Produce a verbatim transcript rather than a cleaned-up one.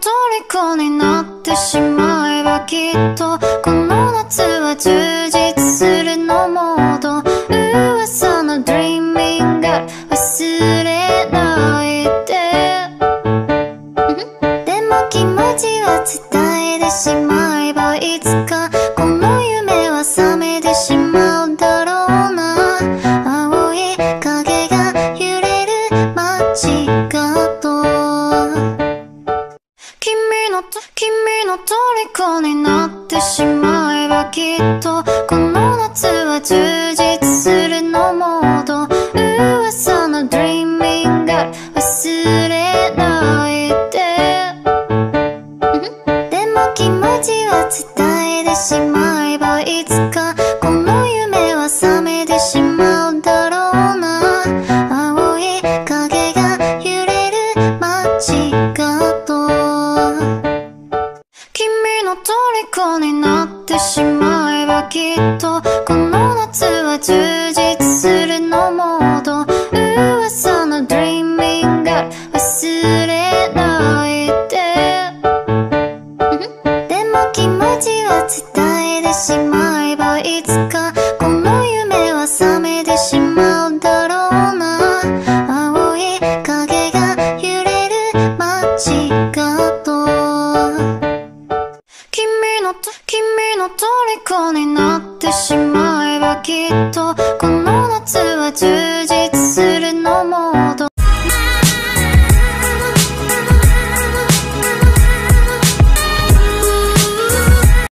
虜になってしまえばきっとこの夏は充実するのモード噂の Dreaming Girl 忘れないででも気持ちは伝えてしまえばいつかこの夢は覚めてしまうだろうな青い影が揺れる街角君の君の虜になってしまえばきっとこの夏は充実するのモード噂の Dreaming Girl 忘れないででも気持ちは伝えてしまえばいつかこの夢は覚めてしまうだろうな青い影が揺れる街角君の虜になってしまえばきっとこの夏は充実するのモード噂の Dreaming Girl 忘れないででも気持ちは伝えてしまえばいつかこの夢は覚めてしまうだろうな青い影が揺れる街角君の君の虜になってしまえばきっとこの夏は充実するのも